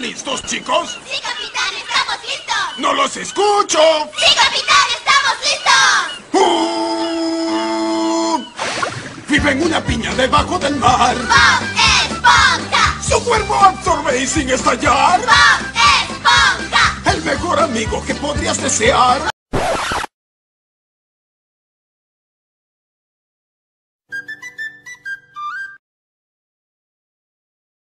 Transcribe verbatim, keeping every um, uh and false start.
listos, chicos? ¡Sí, capitán! ¡Estamos listos! ¡No los escucho! ¡Sí, capitán! ¡Estamos listos! ¡Uh! Vive en una piña debajo del mar. ¡Bob Esponja! Su cuerpo absorbe y sin estallar. ¡Bob Esponja! El mejor amigo que podrías desear.